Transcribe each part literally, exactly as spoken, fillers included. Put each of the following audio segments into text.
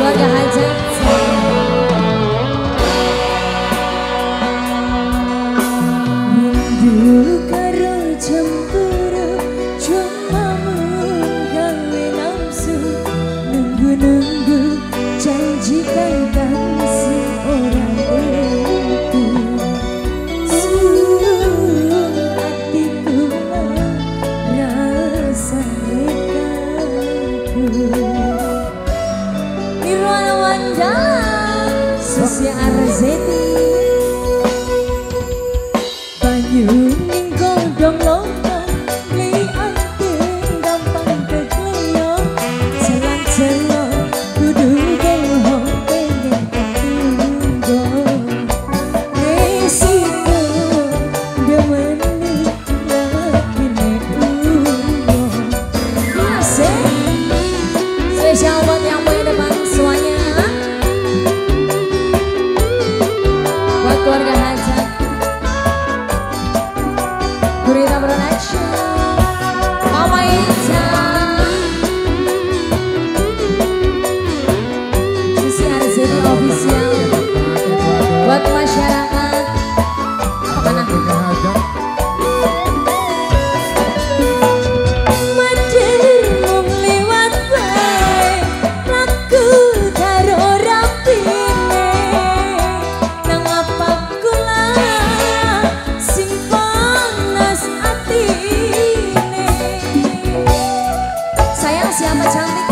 keluarga hajat. Rindu karo cemburu cuma menggawe nafsu, nunggu-nunggu janjikan kasih orang itu. Suruh hatiku rasa kaku. Nirwana Wandala Susia Arzeti Banyu ning godhong lontong li angin gampang kekeliong jalan-jalan kudu bohong pengen ketunggo resiko demeni lakine uang asik Spesial buat yang paling depan semuanya, buat keluarga hajat Gurita Production, Mama Ica, Susi Arzeni Official, buat masyarakat apa mana? Siapa cantik?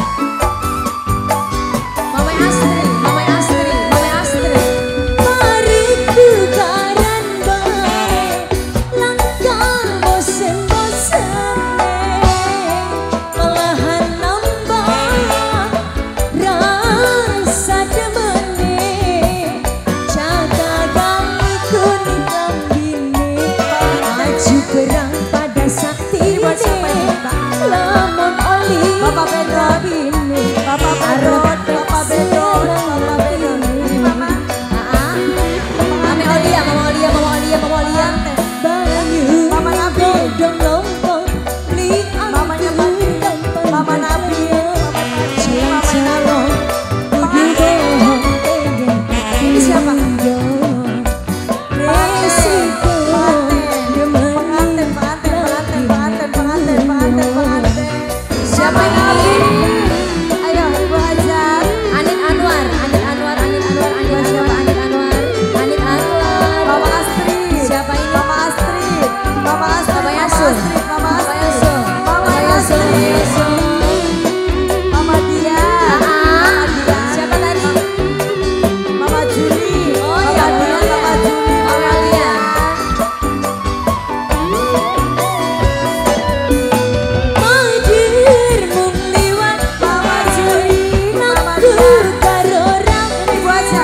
Mama Astri, Mama Astri, Mama Astri. Mari tukaran bae, langkah bosen-bosen, malahan nambah rasa demene. Jaga kami kuning kambine, maju perang pada sakti lamun oli. Bapak Pedro, Bapak Pedro, Bapak Pedro, Bapak Pedro. Mama, Aa, Mama Olia, Mama Olia, Mama Olia, Mama Olia. Banyu Mama Nabi, godhong lontong li Mamanya Nabi, Mama Nabi, jalan-jalan kudu bohong pengen Ini siapa? resiko demeni Pengantin, pengantin, pengantin, pengantin, pengantin, pengantin, pengantin. Siapa ini? Ayo Ibu Hajat. Anit Anwar, Anit Anwar, Anit Anwar, Anit siapa? Anit Anwar, Anit Anwar. Mama Astri. Siapa ini? Mama Astri. Mama Astri. Mama Yasu. Mama Yasu. Mama Yasu. Mama Dia. Mama Dia. Siapa tadi? Mama Juli. Oh iya, Mama Juli. Mama Lia. Hadir mung liwat Mama Juli. Mama ku Dia. karo orang Ibu aja.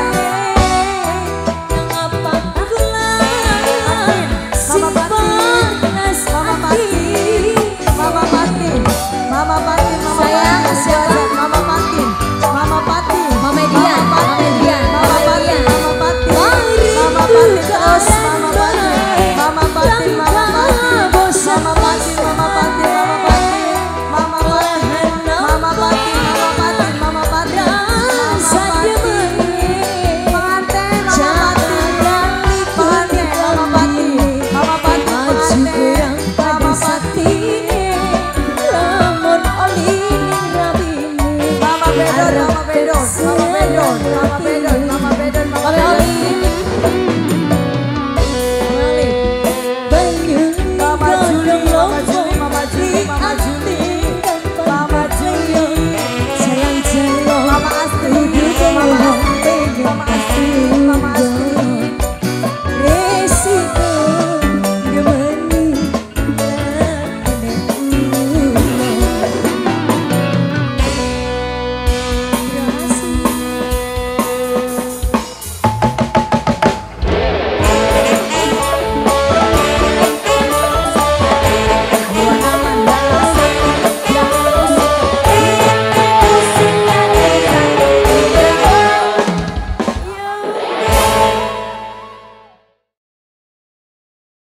ngapa kula Mama Pati. panas Mama Pati. hati. Mama Pati. Mama Pati. Mama Sayang, Pati. siapa? Mama Pati. Mama Pati. Mama Dian. Mama Dian. Mama Pati. Mama Pati. Mama Pati terus. Mama Pati. Mama Pati. Mama Pati. Mama Pati. Mama Pati. Mama Pati. Mama Pati. Mama Pati. Mama Pati. Mama Pati. Rasa demeni Pengantin. Mama Pati. jalan Pengantin. Mama Pati. Mama Pati. maju Pengantin. perang pada Mama Pati. sakti lamun oli ning rabine Mama Bedo. Mama Bedo.